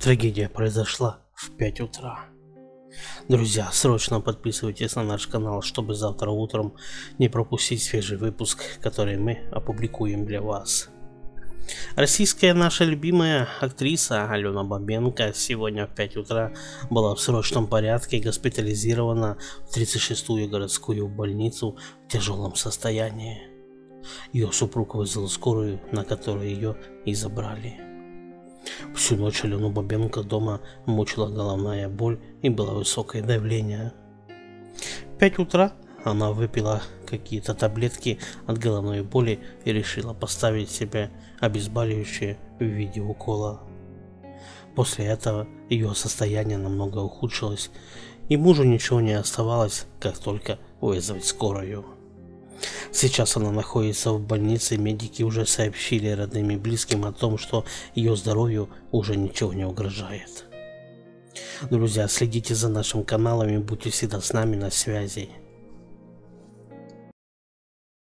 Трагедия произошла в 5 утра. Друзья, срочно подписывайтесь на наш канал, чтобы завтра утром не пропустить свежий выпуск, который мы опубликуем для вас. Российская наша любимая актриса Алена Бабенко сегодня в 5 утра была в срочном порядке госпитализирована в 36-ю городскую больницу в тяжелом состоянии. Ее супруг вызвал скорую, на которой ее и забрали. Всю ночь Алену Бабенко дома мучила головная боль и было высокое давление. В 5 утра она выпила какие-то таблетки от головной боли и решила поставить себе обезболивающее в виде укола. После этого ее состояние намного ухудшилось, и мужу ничего не оставалось, как только вызвать скорую. Сейчас она находится в больнице, медики уже сообщили родным и близким о том, что ее здоровью уже ничего не угрожает. Друзья, следите за нашим каналом и будьте всегда с нами на связи.